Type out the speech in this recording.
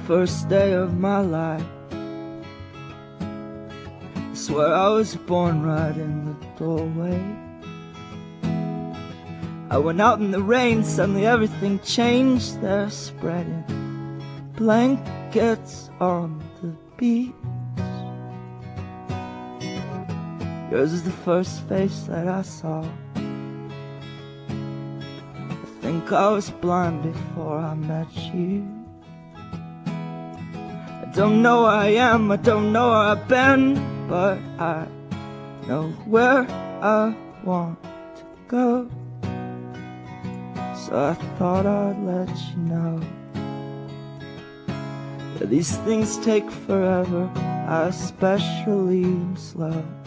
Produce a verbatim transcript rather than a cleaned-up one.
first day of my life. I swear I was born right in the doorway. I went out in the rain, suddenly everything changed. They're spreading blankets on the beach. Yours is the first face that I saw. I think I was blind before I met you. I don't know where I am, I don't know where I've been, but I know where I want to go. So I thought I'd let you know that these things take forever. I especially am slow.